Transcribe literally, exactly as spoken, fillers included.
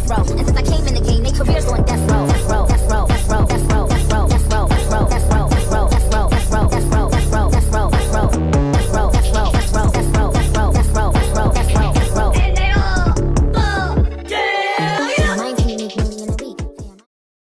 Deathrow. And since I came in the game, they careers on